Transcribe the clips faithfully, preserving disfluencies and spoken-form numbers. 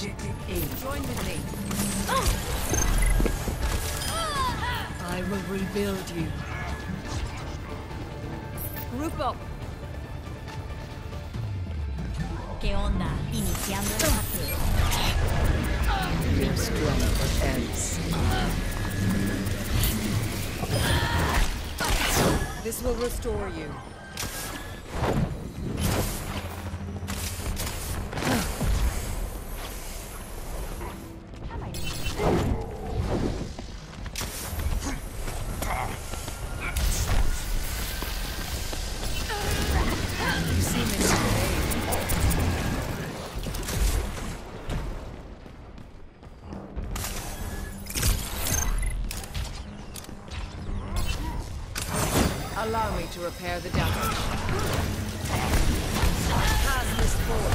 Objective A. Join with me. I will rebuild you. Group up. ¿Qué onda? Iniciando el hackeo. Feel strong for ends. This will restore you. Allow me to repair the damage. Pass this forward.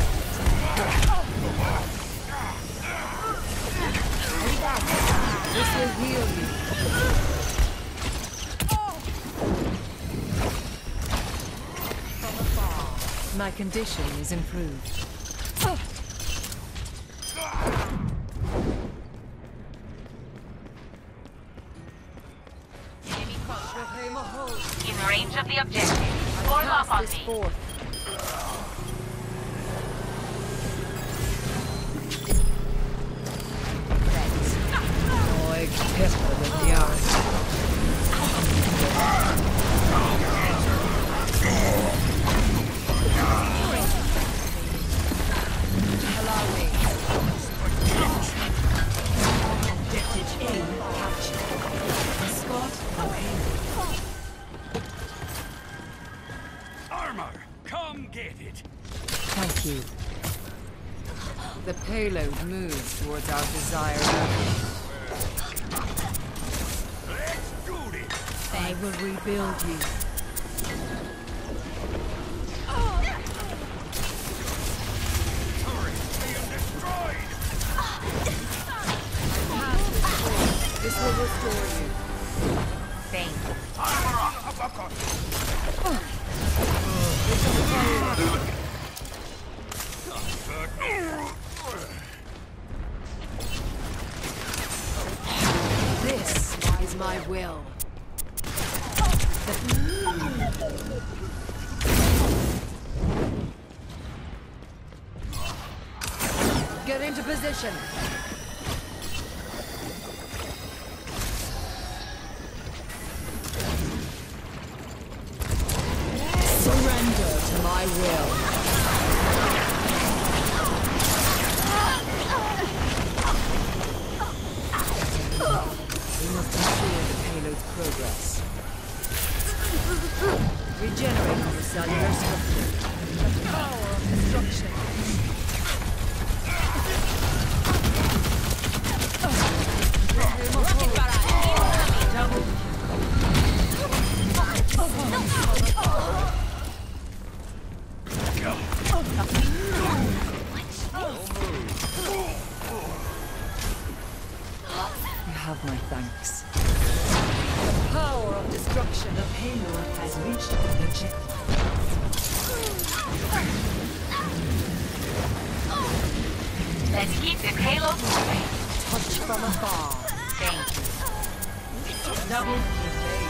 This will heal you. From afar. My condition is improved. In range of the objective. Fall off on me. Forth. Oi, pepper the yard. Allow me. Objective A captured. Scott, okay. Armor, come get it. Thank you. The payload moves towards our desired level. Let's do this. I will rebuild you. Turret being destroyed. This will restore you. Thank you. Armor up. This is my will. Get into position. Surrender to my will. We must ensure the payload's progress. Regenerate the cellular structure. The power of destruction. Double. You have my thanks. The power of destruction. The payload has reached the objective. Let's keep the payload moving. Touch from afar. Thank you. Double evade.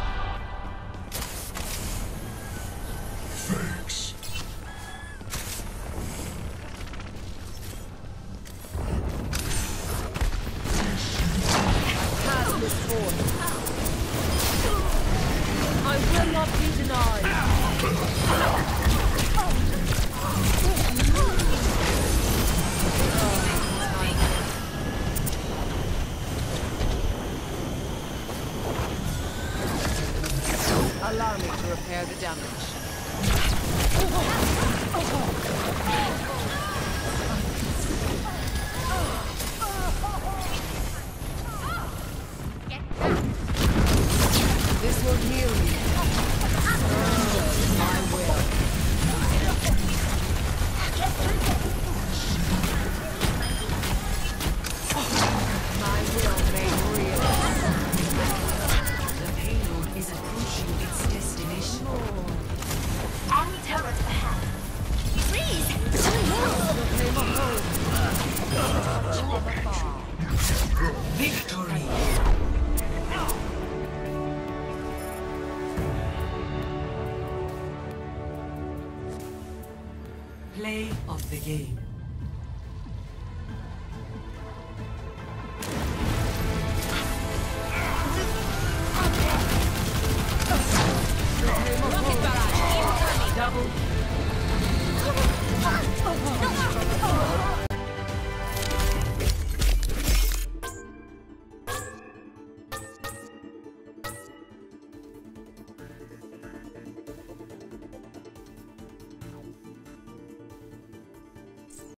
Thanks. Pass this forth. I will not be denied. Allow me to repair the damage. This will heal you. My will. My will made real. The payload is approaching its destination. Enemy turret ahead. Freeze! of the game.